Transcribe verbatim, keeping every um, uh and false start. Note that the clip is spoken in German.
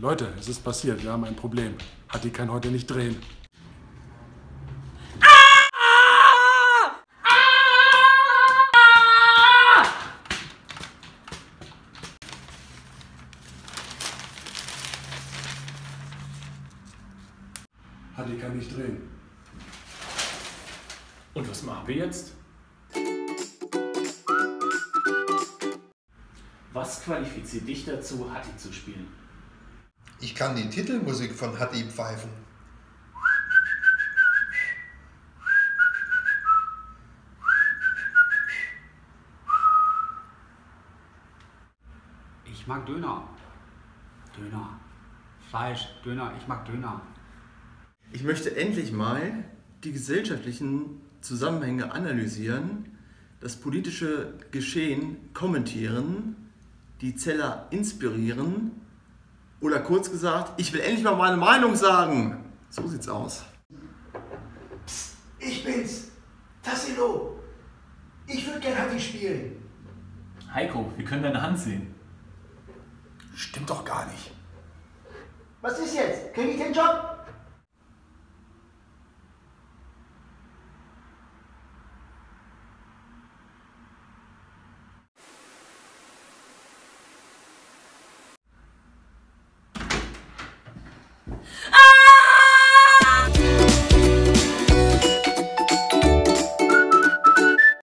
Leute, es ist passiert, wir haben ein Problem. Hatti kann heute nicht drehen. Hatti kann nicht drehen. Und was machen wir jetzt? Was qualifiziert dich dazu, Hatti zu spielen? Ich kann die Titelmusik von Hatti pfeifen. Ich mag Döner. Döner. Fleisch, Döner, ich mag Döner. Ich möchte endlich mal die gesellschaftlichen Zusammenhänge analysieren, das politische Geschehen kommentieren, die Zeller inspirieren oder kurz gesagt, ich will endlich mal meine Meinung sagen. So sieht's aus. Psst, ich bin's, Tassilo. Ich würde gern Hatti spielen. Heiko, wir können deine Hand sehen. Stimmt doch gar nicht. Was ist jetzt? Krieg ich den Job?